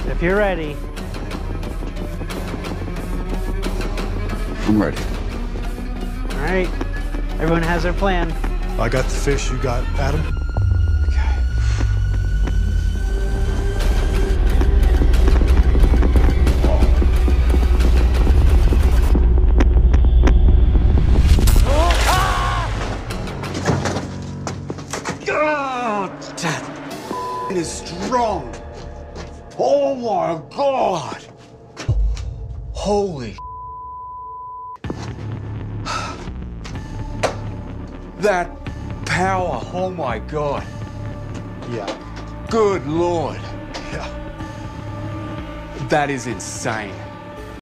If you're ready. I'm ready. All right. Everyone has their plan. I got the fish, you got Adam? That is strong. Oh my God. Holy. That power. Oh my God. Yeah. Good Lord. Yeah. That is insane.